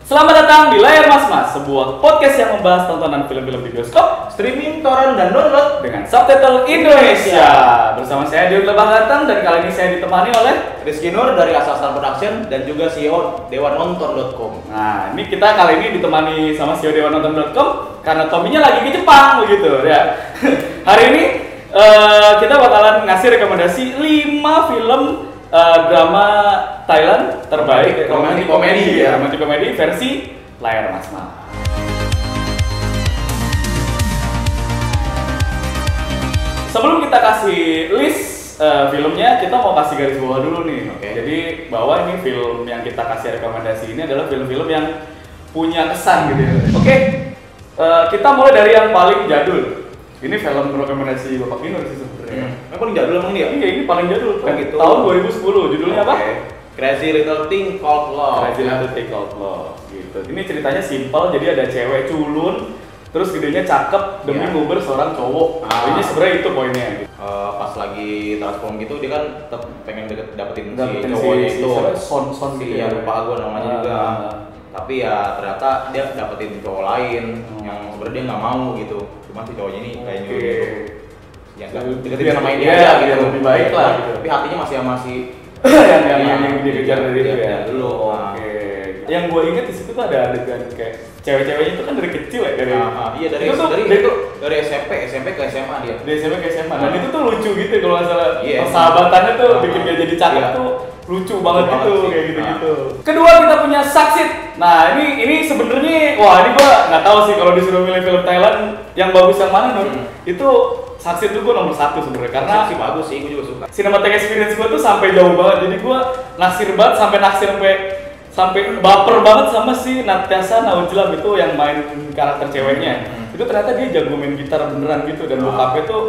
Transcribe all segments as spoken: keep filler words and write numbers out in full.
Selamat datang di Layar Mas Mas, sebuah podcast yang membahas tontonan film-film di bioskop, streaming, torrent, dan download dengan subtitle Indonesia. Bersama saya Dion Lebahatan dan kali ini saya ditemani oleh Rizky Nur dari Asasar Production dan juga C E O dewan nonton dot com. Nah, ini kita kali ini ditemani sama C E O dewan nonton dot com karena Tominya lagi ke Jepang begitu ya. Hari ini uh, kita bakalan ngasih rekomendasi lima film uh, drama Thailand terbaik, romantic komedi ya, romantic komedi versi Layar Mas Mas. Sebelum kita kasih list uh, filmnya, kita mau kasih garis bawah dulu nih. Okay. Jadi bahwa ini film yang kita kasih rekomendasi ini adalah film-film yang punya kesan gitu ya. Oke, okay. uh, kita mulai dari yang paling jadul. Ini film rekomendasi Bapak Minur sih sebenarnya. Hmm. Yang paling jadul emang dia? Iya, ini paling jadul. Oh, gitu. Tahun dua ribu sepuluh. Judulnya okay. apa? Crazy Little Thing Called Love. Crazy Little Thing Called Love. Gitu. Ini ceritanya simpel. Jadi ada cewek culun, terus gedenya cakep demi yeah. nguber seorang cowok. Ah. Ini sebenarnya itu poinnya. Gitu. Uh, pas lagi transform gitu dia kan tetap pengen deket dapetin si Dapetin cowoknya si, itu. si son son si gitu ya ya. lupa gue namanya Ah. juga. Tapi ya ternyata dia dapetin cowok lain hmm. yang sebenarnya dia nggak mau gitu. Cuma si cowoknya ini kayak okay. gitu. Yang gak deketin biar sama ini ya, aja biar gitu. lebih baik lah gitu. Tapi hatinya masih sama si yang yang yang, yang dikejar dari itu ya. dulu. Oke. Okay. Yang gue inget di situ tuh ada adegan kayak cewek-ceweknya itu kan dari kecil ya dari. Ah, ah, iya dari itu tuh, dari, dari, itu dari S M P S M P ke S M A dia. Dari S M P ke S M A. Dan Ah. itu tuh lucu gitu kalau nggak salah. Yeah. Persahabatannya tuh Ah, bikin ah. dia jadi cakep Yeah. tuh lucu banget Lucu gitu banget sih. kayak gitu-gitu. Ah. Kedua kita punya Saksit. Nah ini ini sebenarnya wah ini gua nggak tahu sih kalau disuruh milih film Thailand yang bagus yang mana Nur. Hmm. Itu Saksit tuh gua nomor satu sebenarnya karena sih bagus sih, gue juga suka. cinematic experience gua tuh sampai jauh banget. Jadi gua naksir banget sampai naksir sampai sampai baper banget sama si Natasha Naujlam itu yang main karakter ceweknya. Hmm. Itu ternyata dia jago main gitar beneran gitu dan Ah. bokapnya tuh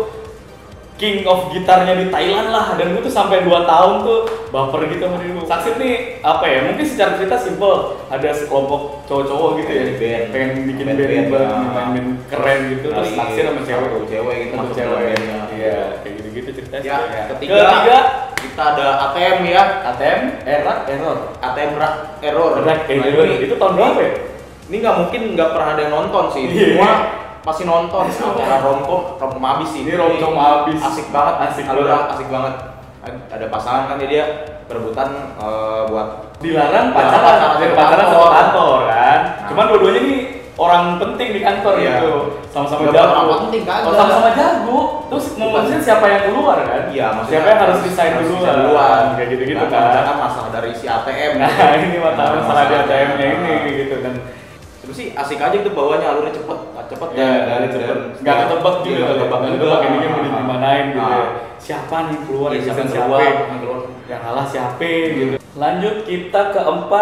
king of gitarnya di Thailand lah, dan gue tuh sampai dua tahun tuh baper gitu sama dia. Saksit nih apa ya, mungkin secara cerita simple, ada sekelompok cowok-cowok gitu ya Band. pengen bikin Band, band, band, band, ya. main band keren gitu, terus Kali naksir sama cewek satu cewek gitu, satu masuk cewek dalam bandnya. iya kayak gitu-gitu ceritanya. Ya, Ya. ketiga, Ketiga kita ada A T M ya. A T M error error A T M rak error. error Nah, error ini- itu tahun berapa ya? Ini nggak mungkin nggak pernah ada yang nonton sih. Iya. Semua pasti nonton. Acara romcom, romcom abis sih. Ini romcom abis. Asik banget, Asik alurnya banget. asik banget. Ada pasangan kan dia berebutan eh, buat Dilarang Ya, pacaran, pacaran pacaran, satu pacaran kantor. satu kantor kan. Nah. Cuman dua-duanya nih orang penting di kantor Iya. gitu. Sama-sama Nggak jago. orang penting, kagak. Oh, sama-sama jago. Terus maksudnya siapa yang keluar kan? Iya, maksudnya siapa yang harus desain harus duluan. desain duluan. Kayak gitu-gitu Nah, kan. Misalkan masalah dari si A T M. Nah, ini masalah Nah, masalah di A T M-nya masalahnya. ini gitu kan. Terus sih asik aja tuh bawanya, alurnya cepet, cepet Ya, dari cepet. Enggak ketebak juga, Nggak ketebak ketebak juga pakai ini mau dimanain gitu. Nah. ya. Siapa nih keluar Iya, yang siapa desain yang siapa? keluar, yang keluar. Yang kalah siapa gitu. Lanjut kita keempat.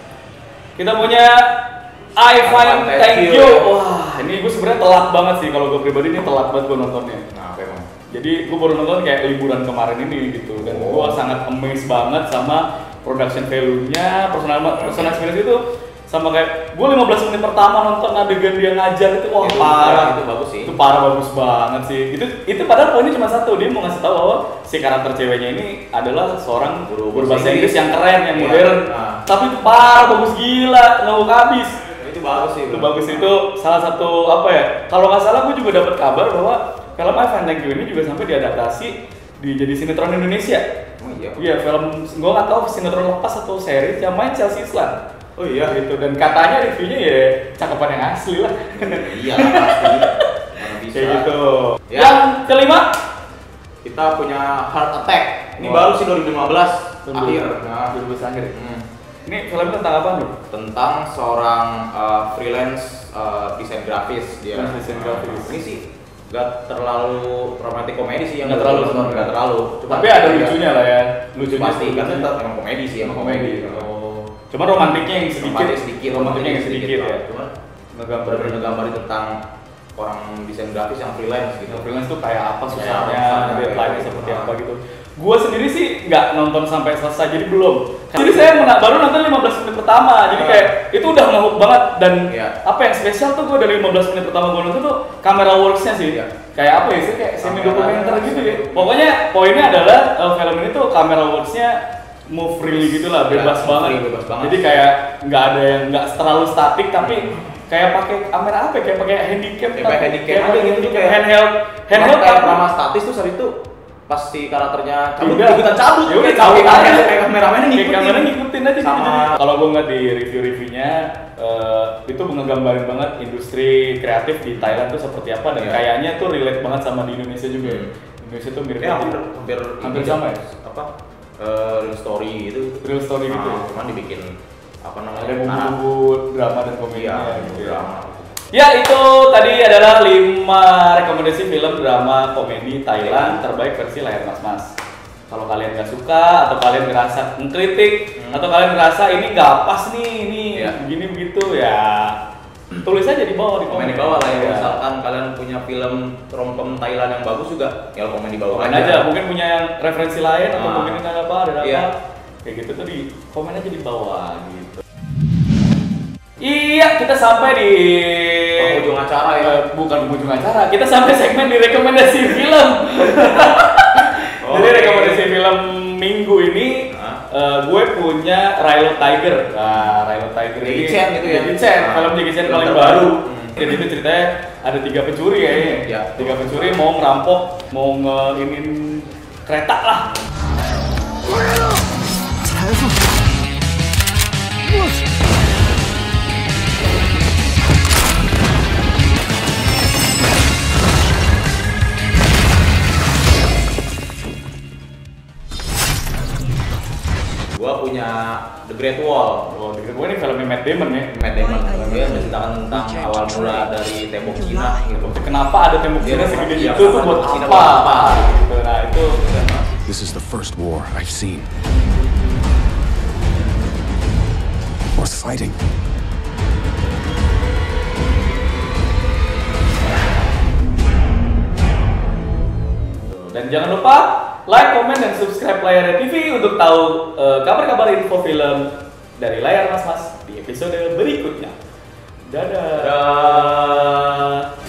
Kita punya I Find Thank You. Wah, ini gue sebenarnya telat banget sih kalau gue pribadi, ini telat banget gue nontonnya. Nah, apa emang? Jadi gue baru nonton kayak liburan kemarin ini gitu, dan Oh. gue sangat amazed banget sama production value-nya, personal personal experience itu, sama kayak gue lima belas menit pertama nonton adegan dia ngajar itu, wah Itu parah, itu bagus sih. itu parah bagus banget sih. Itu itu padahal poinnya cuma satu, dia mau ngasih tahu bahwa si karakter ceweknya ini adalah seorang Guru guru bahasa bahasa Inggris Inggris. yang keren, yang Iya. modern, Nah. tapi itu parah bagus gila, nggak habis. Itu bagus sih. Itu bagus, itu salah satu apa ya, kalau nggak salah gue juga dapat kabar bahwa film I Find Thank You ini juga sampai diadaptasi di jadi sinetron Indonesia. Oh iya. Iya, film gue nggak tahu sinetron lepas atau series yang main Chelsea Islan. Oh iya. Gitu, dan katanya reviewnya ya cakepan yang asli lah. Iya lah pasti. Mana bisa. Kayak gitu. Ya. Yang kelima Kita punya Heart Attack. Ini Wah. baru sih dua ribu lima belas akhir. Nah, dua ribu akhir. hmm. Ini filmnya tentang apa nih? Tentang seorang uh, freelance uh, desain grafis dia. Freelance desain grafis. Ini sih gak terlalu romantic komedi sih, yang Nggak terlalu, nonton, nggak terlalu. Cuma Tapi ada ya, lucunya lah ya. Lucunya pasti kan lucunya. tetap emang komedi sih, emang komedi. Oh. Cuma romantiknya yang sedikit. Romantis sedikit, Romantiknya yang sedikit ya. Cuma Ngegambar benar-benar ngegambarin tentang orang desain grafis yang freelance gitu. freelance tuh kayak apa Kayak susahnya, apa, deadline kayak seperti apa. apa gitu. Gua sendiri sih nggak nonton sampai selesai, jadi belum. Jadi saya mena- baru nonton lima belas menit pertama, jadi kayak itu udah ngehook banget. Dan Iya. apa yang spesial tuh, gua dari lima belas menit pertama gua nonton tuh kamera worksnya sih. Iya. Kayak apa ya sih, kayak semi Kamera- dokumenter gitu ya. Pokoknya poinnya adalah uh, film ini tuh kamera worksnya move freely gitu lah, bebas ya, banget. free, bebas banget. Jadi kayak nggak ada yang nggak terlalu statik, tapi kayak pakai kamera apa? ya? Kayak pakai handicap, kayak pakai handicap aja gitu tuh kayak handheld, handheld kayak apa? drama statis tuh saat itu pas si karakternya cabut, Udah. ikutan cabut, Ya udah, cabut cabut aja, aja. kayak kameramennya Kayak ngikutin. kamera ngikutin aja Sama. gitu. Kalau gue ngeliat di review-reviewnya, eh, itu ngegambarin banget industri kreatif di Thailand tuh seperti apa dan Iya. kayaknya tuh relate banget sama di Indonesia juga. Hmm. Indonesia tuh mirip Ya, banget. hampir hampir Hampir ini sama aja. ya? Apa? eh, real story gitu. Real story gitu. Nah, cuman dibikin apa namanya? Ada bumbu-bumbu drama dan komedi Iya, gitu ya. drama. Ya, itu tadi adalah lima rekomendasi film drama komedi Thailand terbaik versi layar mas-mas. Kalau kalian nggak suka atau kalian ngerasa mengkritik Hmm. atau kalian ngerasa ini nggak pas nih, ini Iya. begini begitu ya, tulis aja di bawah di Komen komen di bawah lah ya. Iya. Misalkan kalian punya film romcom Thailand yang bagus juga, ya komen di bawah Komen aja. Mungkin punya yang referensi lain atau Ah. mungkin ada apa, ada apa. Iya. Kayak gitu tuh di komen aja di bawah gitu. Iya, kita sampai di Penghujung acara ya. Eh, bukan penghujung acara. Kita sampai segmen di rekomendasi film. Oh, Jadi oke. rekomendasi film minggu ini Hah? eh, gue punya Rilo Tiger. Nah, Rilo Tiger Jackie ini Chan gitu ya? Jackie Chan, Nah, film Jackie Chan film paling terbaru. baru. Hmm. Jadi itu ceritanya ada tiga pencuri kayaknya. Ya. Tiga pencuri mau ngerampok, mau ngeinin kereta lah. Gua punya The Great Wall. Oh, gue ini filmnya Matt Damon ya. Matt Damon. Dia menceritakan tentang awal mula dari tembok Cina gitu. Kenapa ada tembok Cina Dia segede iya, itu tuh buat Cina apa? buat apa? Gitu. Nah itu This is the first war I've seen. Worth fighting. Dan jangan lupa like, komen, dan subscribe Layar T V untuk tahu eh, kabar-kabar info film dari Layar Mas Mas di episode berikutnya. Dadah. Dadah.